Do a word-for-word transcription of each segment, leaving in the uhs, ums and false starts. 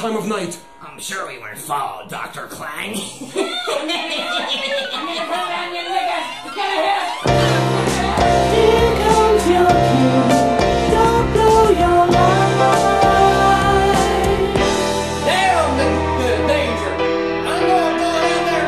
time of night? I'm sure we weren't followed, Doctor Klein. Here comes your cue. Don't blow your line. Damn the, the danger! I'm gonna go in there.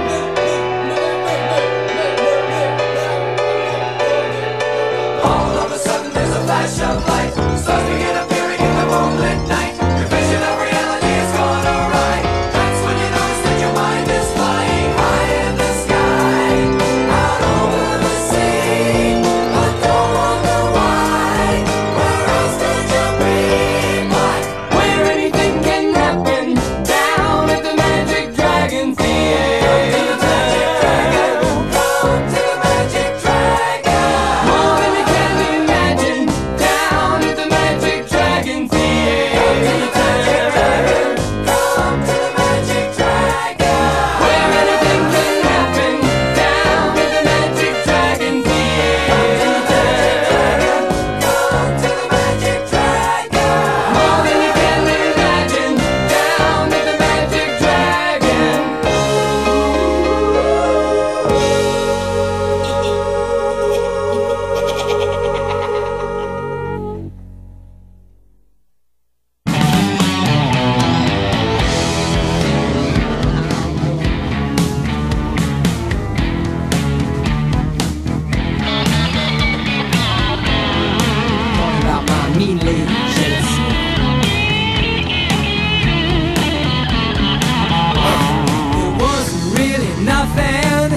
All of a sudden there's a flash of light. Stars begin appearing in the moonlit night. Your vision of reality is gone awry. That's when you notice that your mind is flying high in the sky, out over the sea. But don't wonder why. Where else did you be? But where anything can happen, down at the Magic Dragon Theater. Come to the Magic Dragon. More than you can imagine, down at the Magic Dragon Theater. Come to the Magic Dragon. Come to the Magic Dragon. Where anything can happen, down at the Magic Dragon Theater. Come to the Magic Dragon. More than you can imagine, down at the Magic Dragon. Talking about my mean legions. It wasn't really nothing.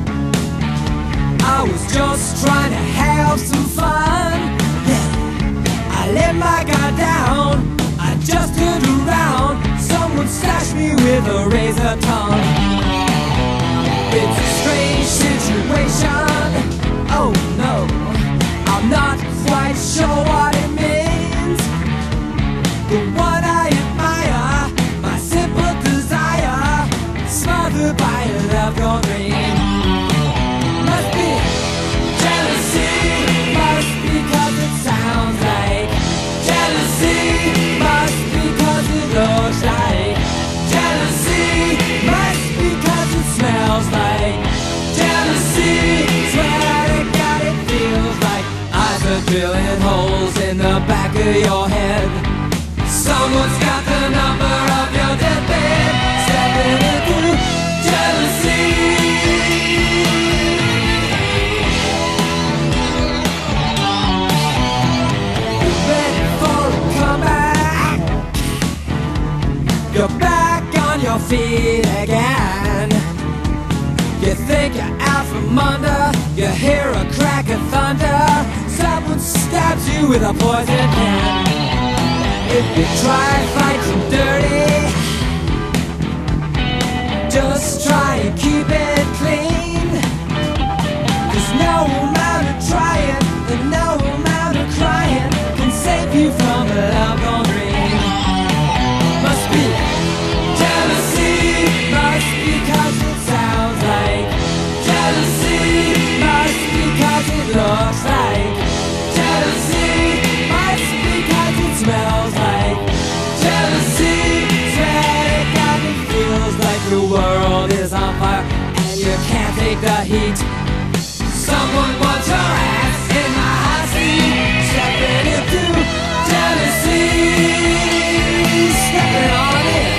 I was just trying to have some fun. Yeah. I let my guard down. I just turned around. Someone slashed me with a razor tongue. It's a strange situation. Oh no, I'm not quite sure what it means. The one I admire, my simple desire, smothered by a love gone green. Must be jealousy, must be 'cause it sounds like jealousy, must be 'cause it looks like jealousy, must be 'cause it smells like jealousy. Swear to God it feels like eyes are drilling holes in the back of your head. Someone's got the number of your deathbed, stepping into jealousy. You're ready for a comeback. You're back on your feet again. You think you're out from under, you hear a crack of thunder. Someone stabs you with a poison pen. If you try fighting dirty, just try and keep it clean. 'Cause no amount of trying and no amount of crying can save you from a love gone green. Must be jealousy, must be 'cause it sounds like jealousy, must be 'cause it looks like jealousy, must be 'cause it smells like jealousy. Swear to God it feels like the world is on fire and you can't take the heat. Someone wants your ass in my hot seat, stepping into jealousy, stepping on it.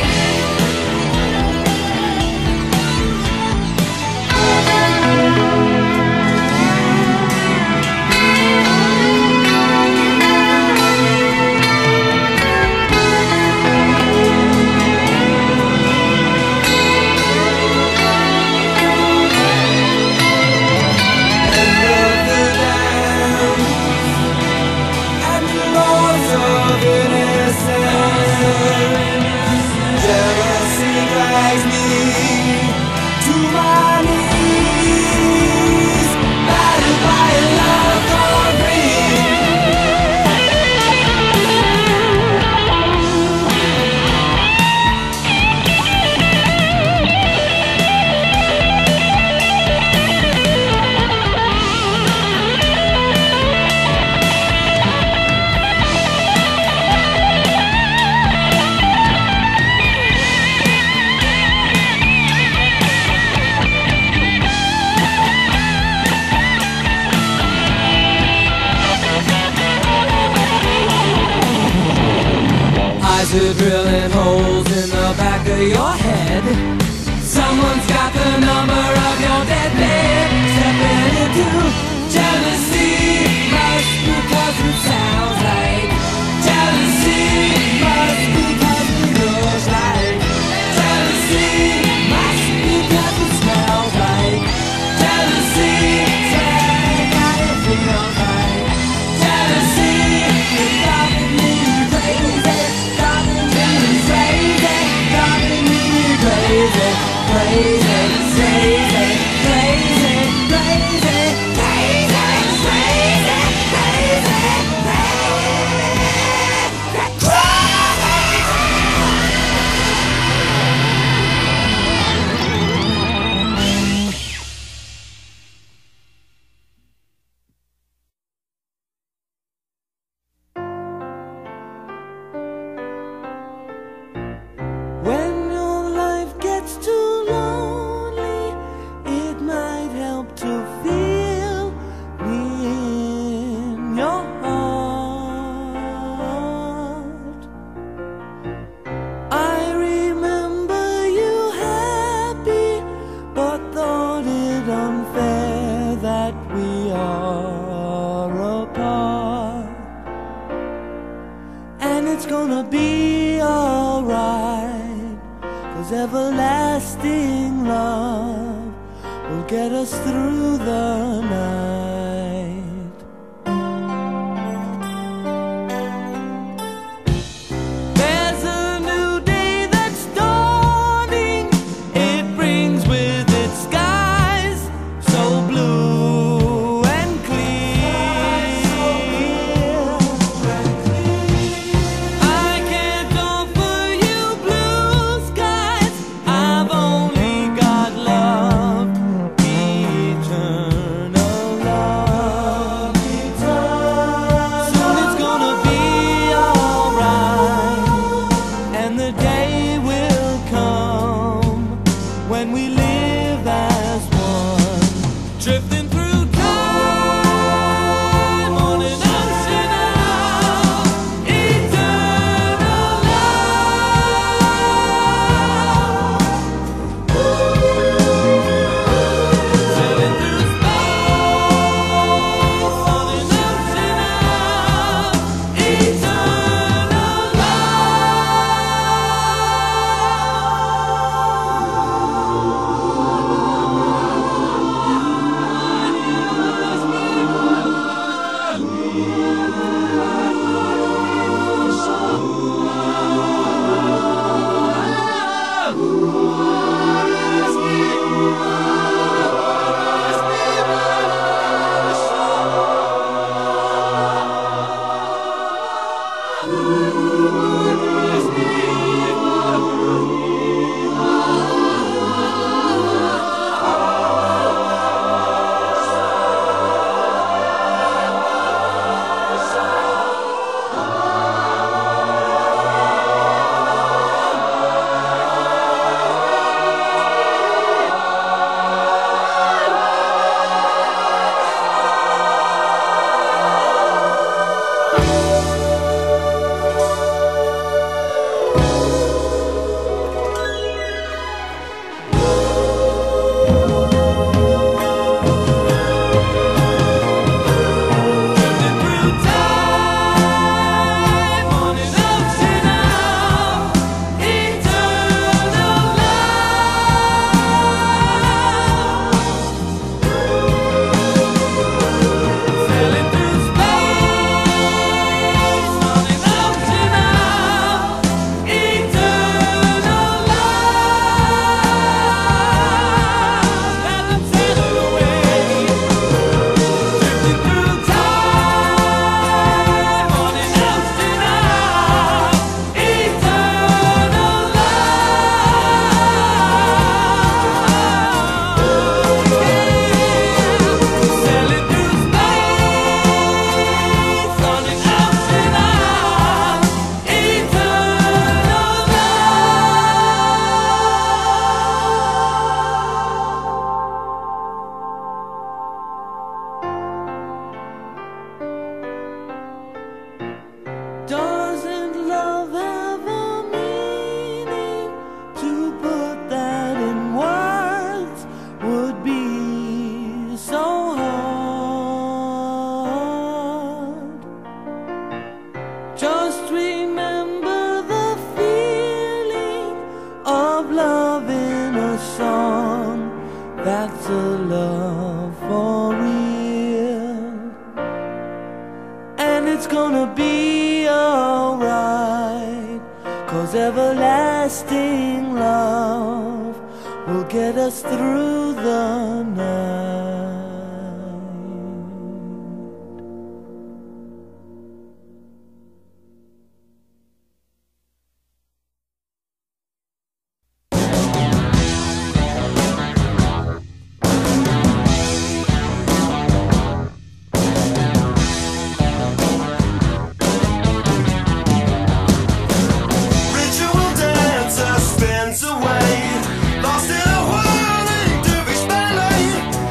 And Acid drilling holes in the back of your head. Someone's got the number of your dead bed. Stepping into jealousy, must because it sounds like jealousy, must because it looks like jealousy, must because it smells like jealousy, smells how it feels like jealousy. It's driving me crazy, driving me crazy, driving me crazy, crazy, crazy, crazy, crazy, crazy, crazy, when your life gets too lonely, it might help to feel me in your heart. I remember you happy, but thought it unfair that we are apart. And it's gonna be alright, 'cause everlasting love will get us through the night. There's a new day that's dawning. It brings with it skies so blue and clear. I can't offer you blue skies, I've only got love, eternal love. Soon it's gonna be alright, and the day will come when we live as one, drifting through time on an ocean of eternal love. Sailing through space on an ocean of eternal love. love for real, and it's gonna be alright, 'cause everlasting love will get us through the night. Away, lost in a whirling dervish ballet.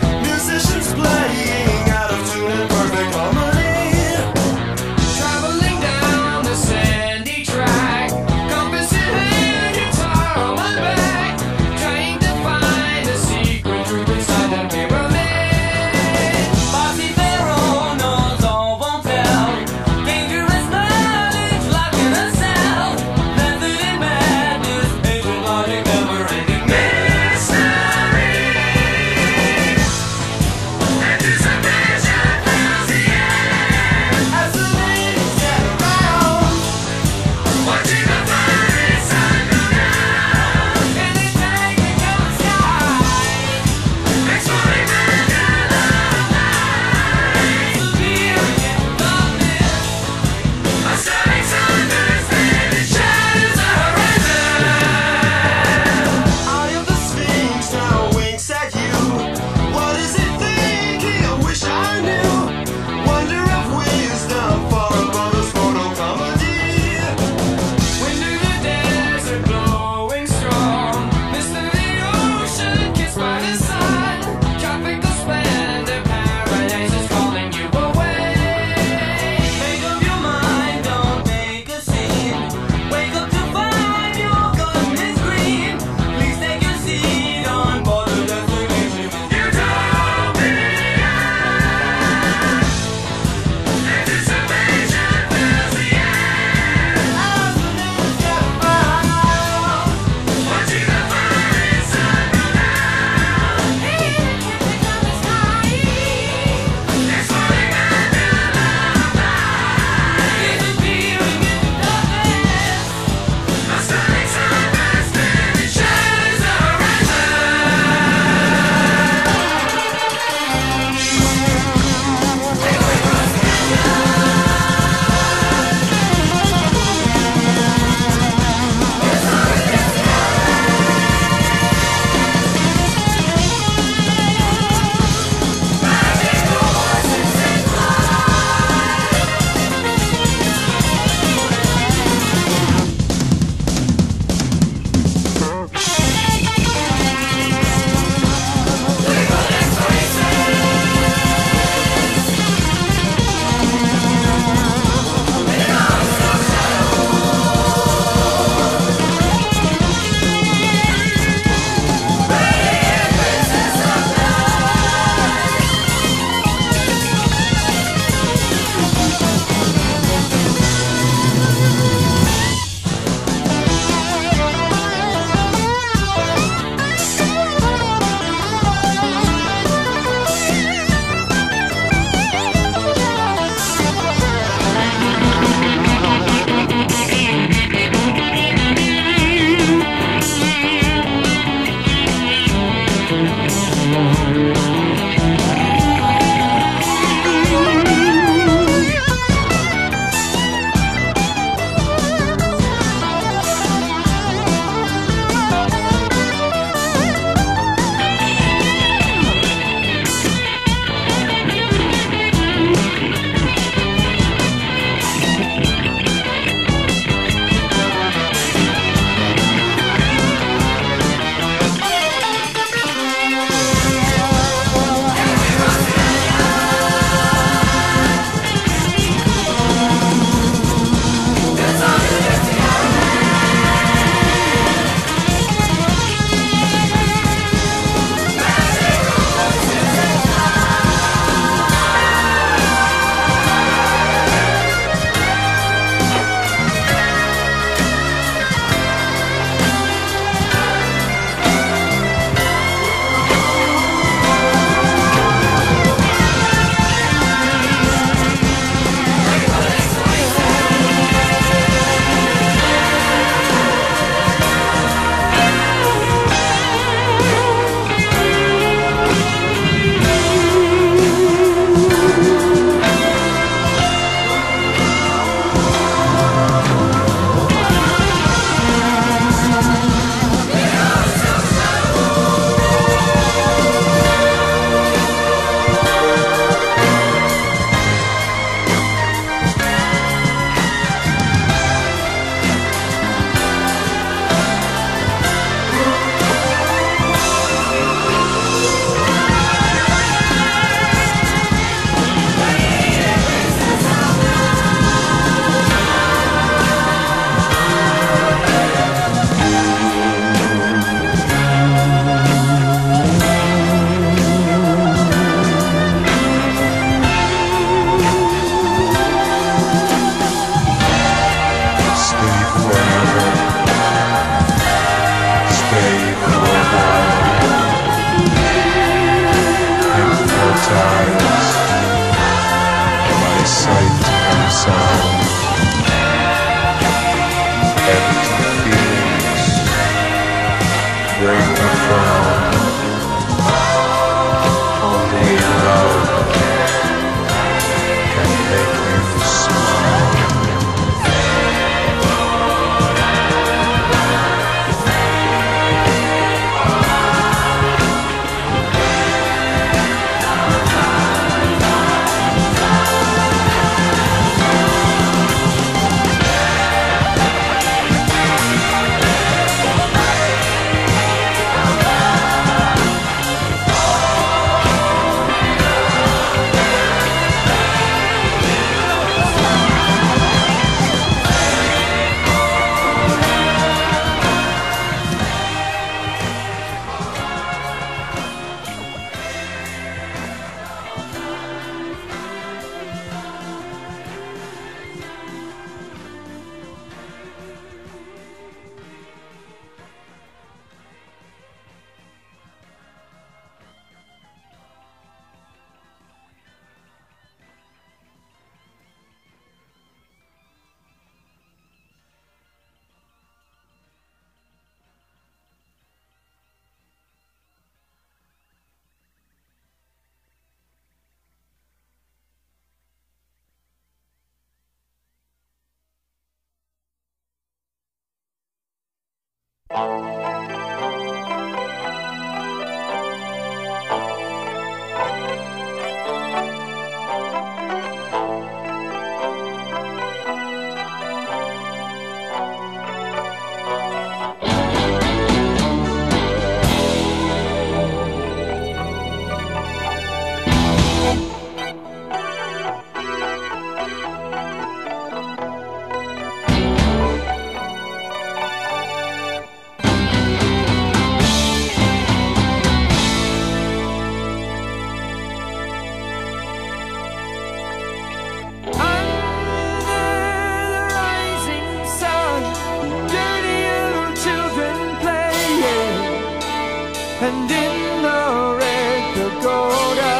And in the red pagoda,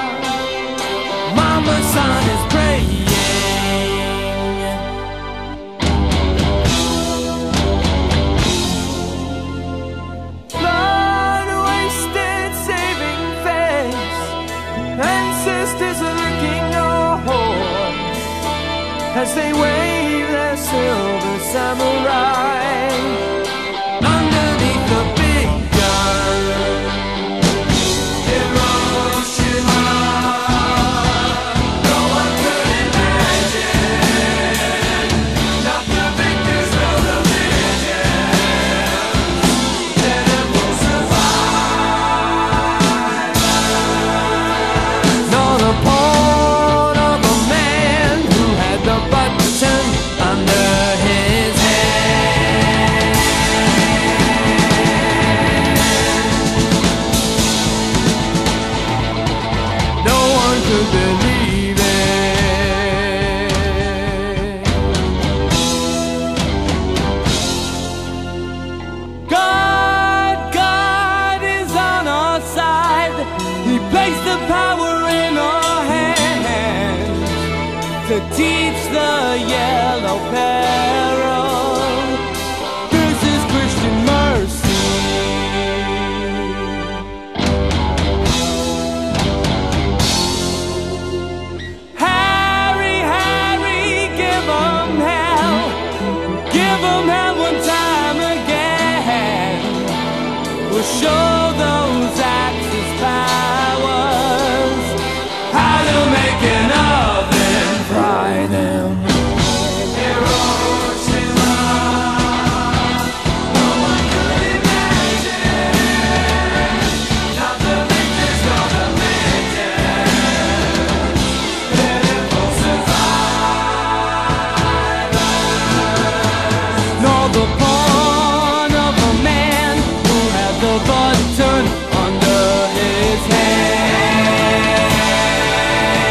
Mama Sun is praying. Blood wasted saving face, ancestors are licking your horns as they wave their silver samurai underneath the big gun. Believe it. God, God is on our side. He placed the power in our hands to teach the yellow peril. This is Christian mercy. We'll show those Axis powers how to make an oven, fry them. Hiroshima, no one could imagine. Not the victor's gonna make it. Pitiful survivors. Nor the pawn of a man the button under his hand.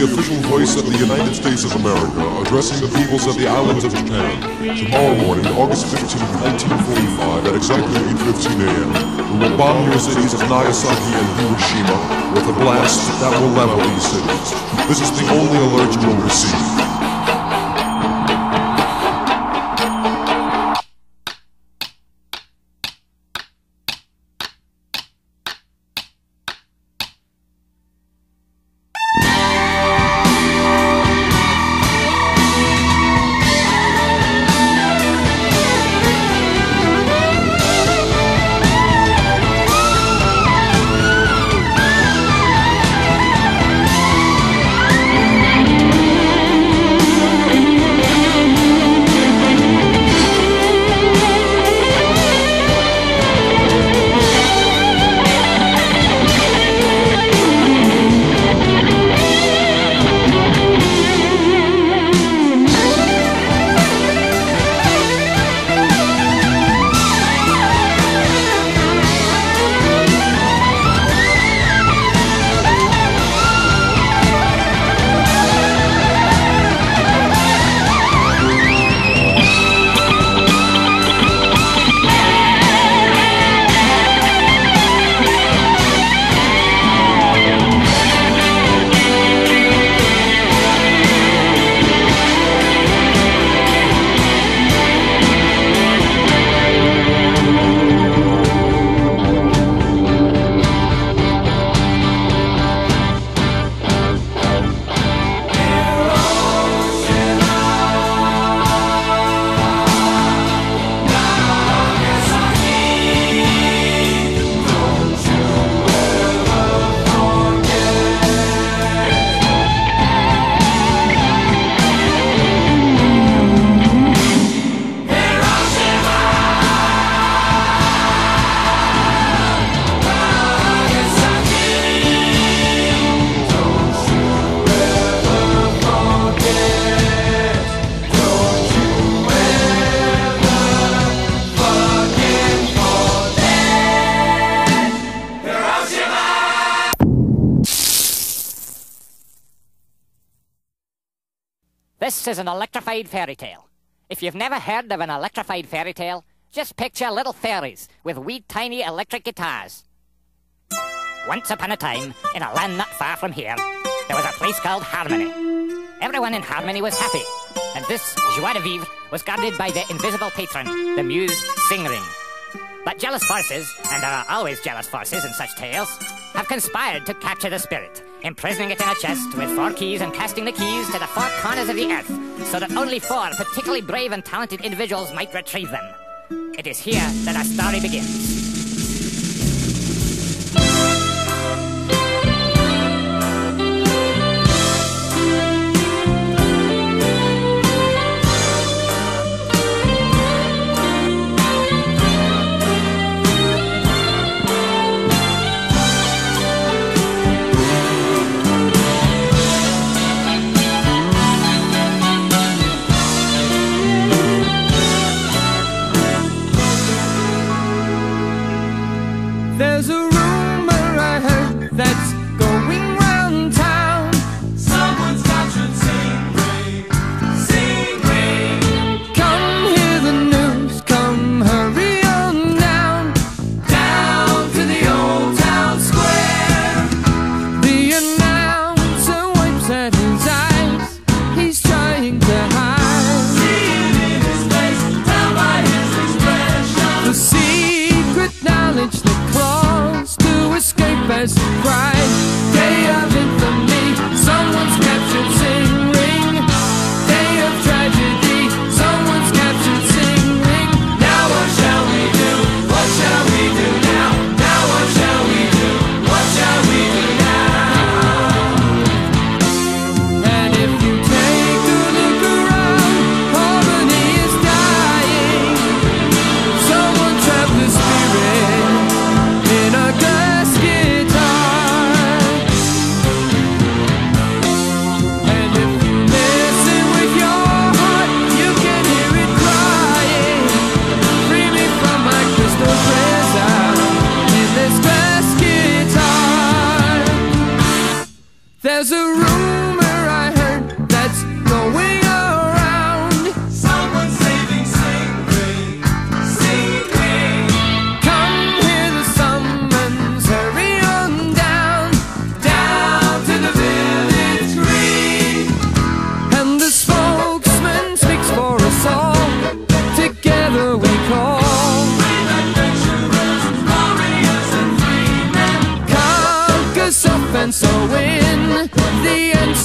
official voice of the United States of America, addressing the peoples of the islands of Japan. Tomorrow morning, August fifteenth, nineteen forty-five, at exactly eight fifteen a m, we will bomb your cities of Nagasaki and Hiroshima with a blast that will level these cities. This is the only alert you will receive. This is an electrified fairy tale. If you've never heard of an electrified fairy tale, just picture little fairies with wee tiny electric guitars. Once upon a time, in a land not far from here, there was a place called Harmony. Everyone in Harmony was happy, and this joie de vivre was guarded by the invisible patron, the muse Singring. But jealous forces, and there are always jealous forces in such tales, have conspired to capture the spirit, imprisoning it in a chest with four keys and casting the keys to the four corners of the earth, so that only four particularly brave and talented individuals might retrieve them. It is here that our story begins.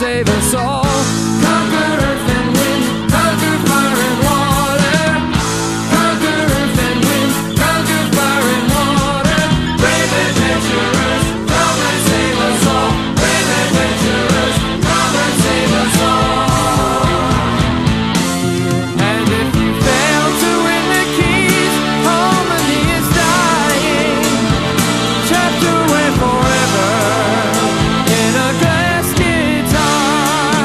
save us all. Conquer earth and wind, conquer fire and water. Conquer earth and wind, conquer fire and water. Brave adventurers, come and save us all. Brave adventurers, come and save us all. And if you fail to win the keys, harmony is dying, trapped away forever in a glass guitar.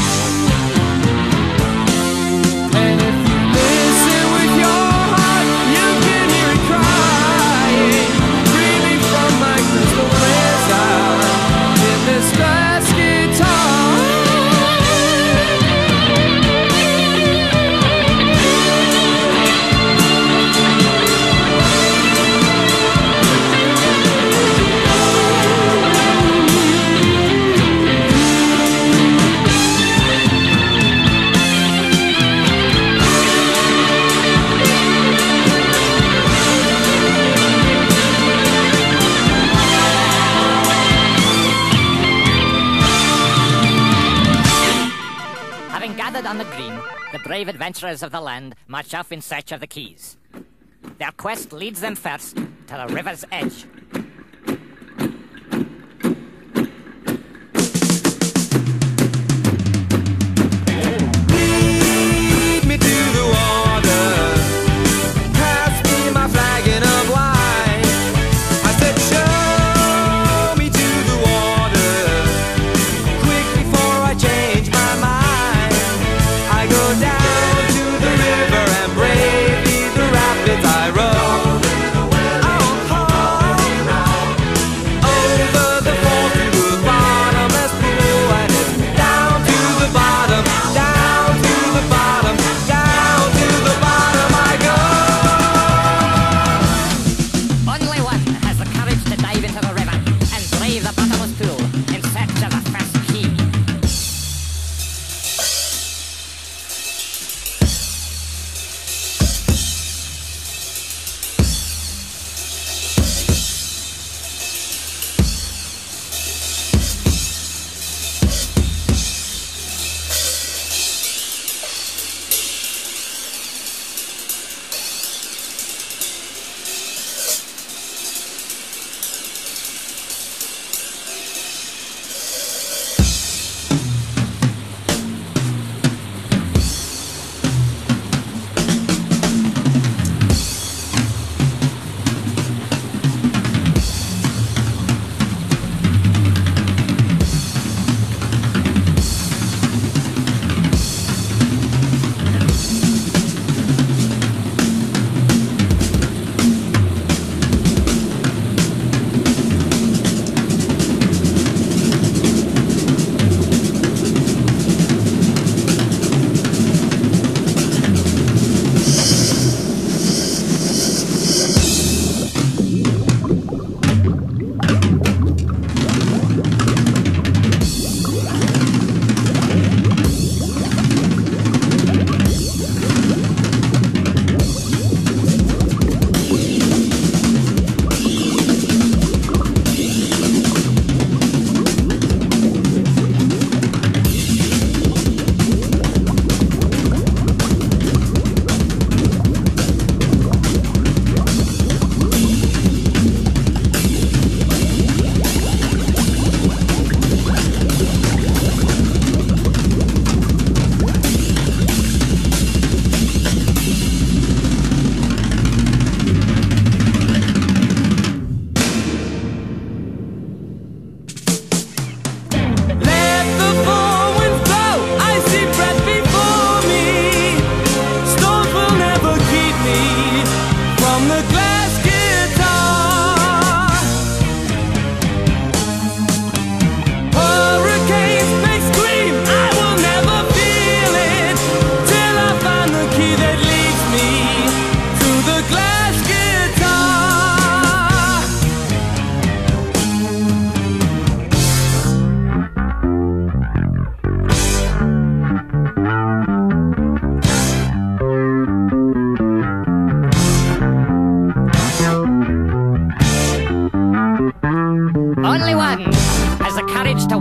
And if you listen with your heart, you can hear it crying, breathing from my crystal pleasure in this glass guitar. Having gathered on the green, the brave adventurers of the land march off in search of the keys. Their quest leads them first to the river's edge. Lead me to the water, pass me my flagon of wine. I said, show me to the water, quick before I change my mind. I go down to the river and bravely the rapids I row. Oh, oh,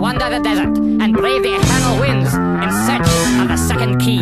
wander the desert and brave the eternal winds in search of the second key.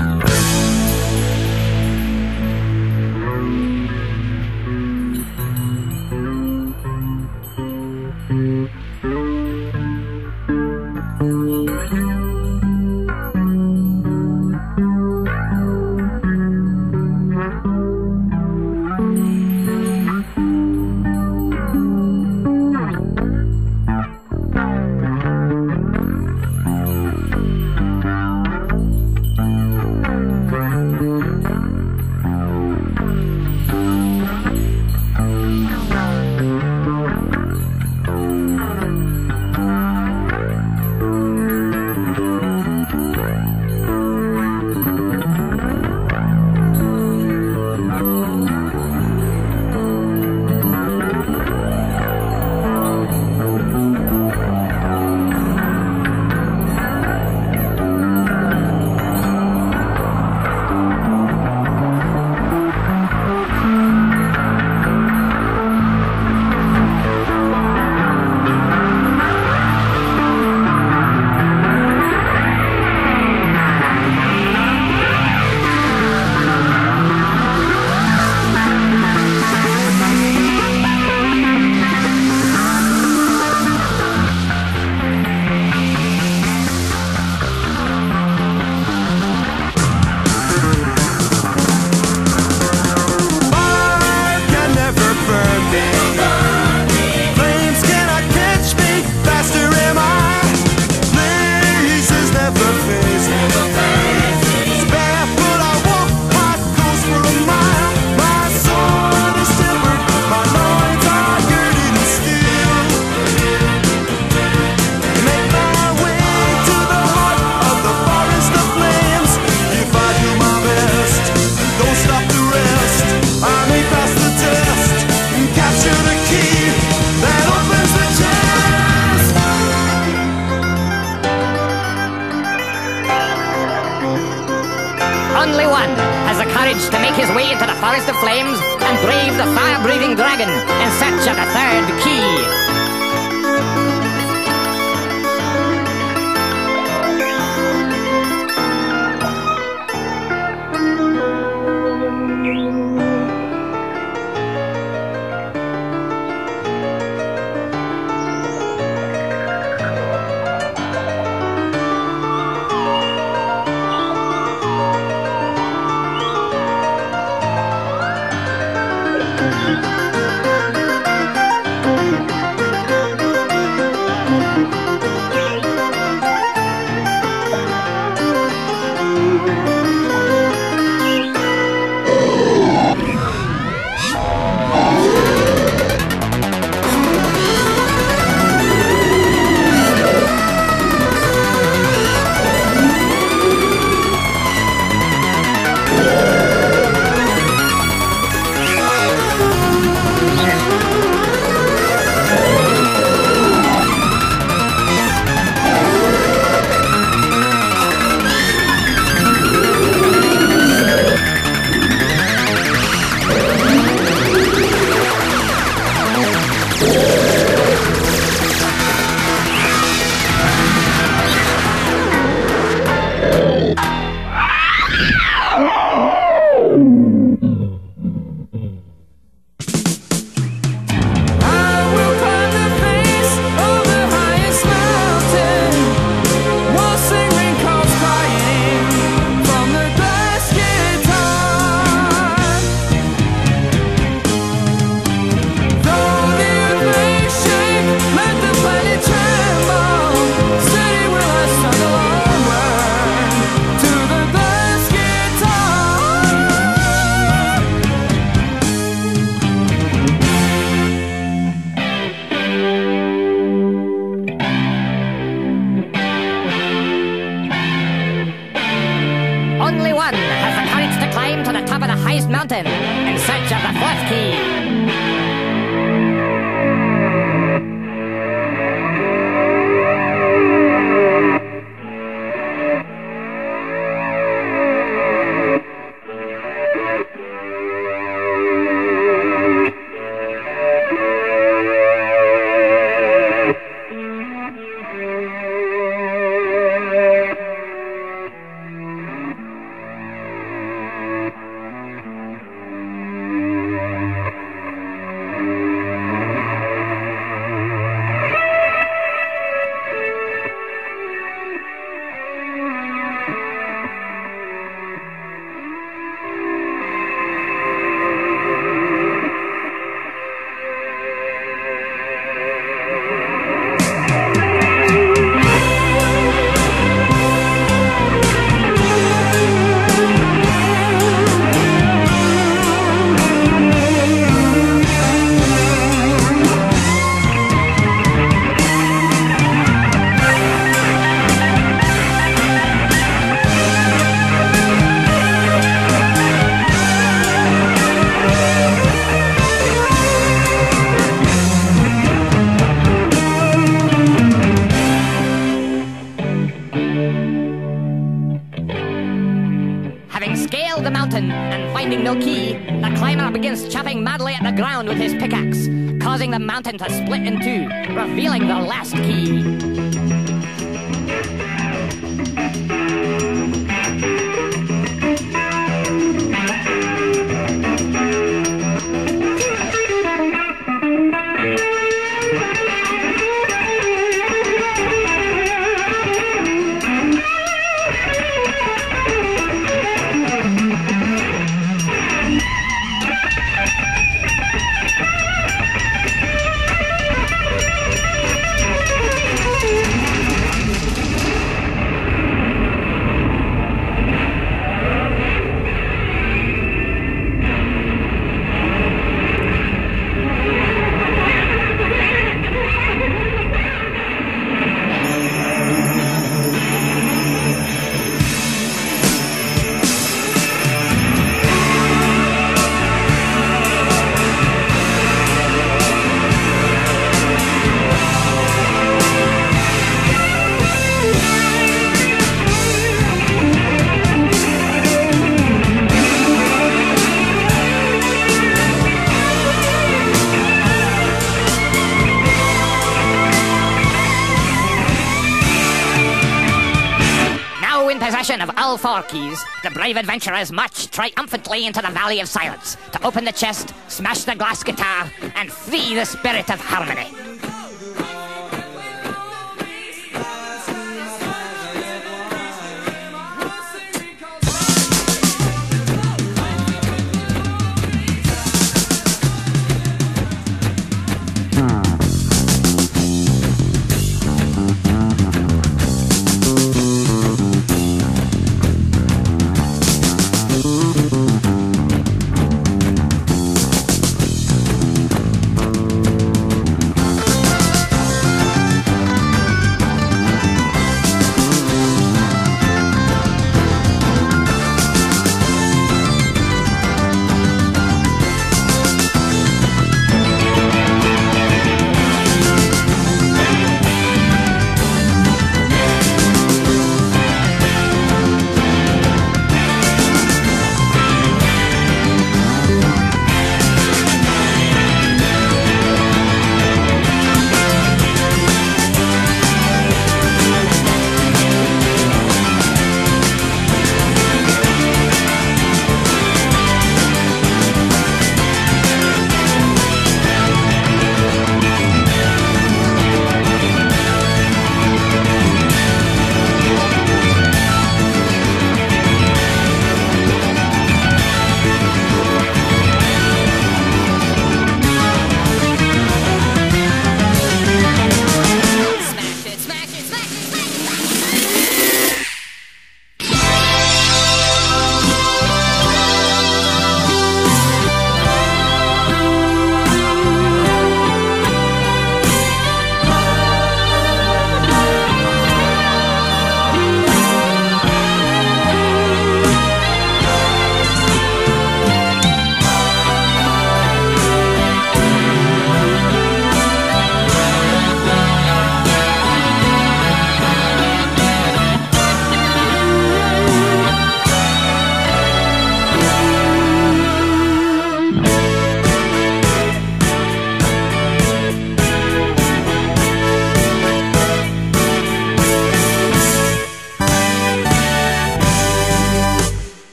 Only one has the courage to make his way into the forest of flames and brave the fire-breathing dragon in search of the third key. Only one has the courage to climb to the top of the highest mountain in search of the fourth key. madly at the ground with his pickaxe, causing the mountain to split in two, revealing the last key. Possession of all four keys, the brave adventurers marched triumphantly into the Valley of Silence to open the chest, smash the glass guitar, and free the spirit of harmony.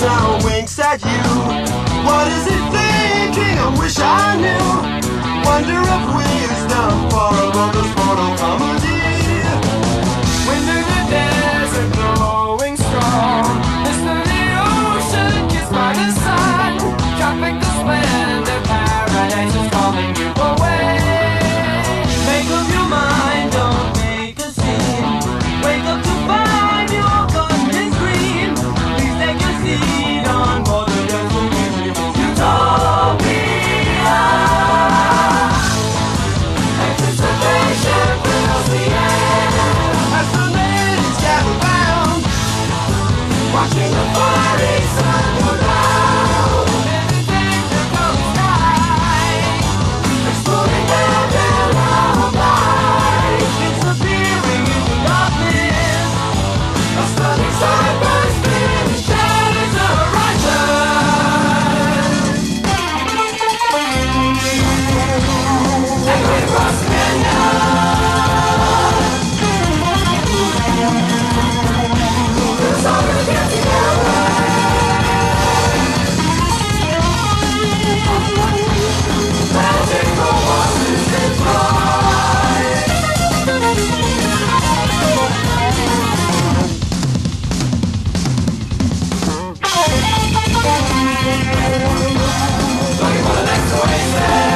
now winks at you. What is it thinking? I wish I knew. Wonder if wisdom far above this photo comedy. Winter the desert growing strong. Listen to the ocean kissed by the sun. Tropical splendor, paradise is calling you away. Make up your mind, don't make a scene. Wake up to find your garden is green. Please take a seat on board the desert utopia. Anticipation fills the air As the ladies gather round, watching the fiery sun go down. Meditation comes by, exploding down their lullaby. Disappearing into darkness, a stunning sight bursting shatters the horizon. Echoing across the canyon. It's all gonna get together. Magical waters in flight. Looking for the next oasis.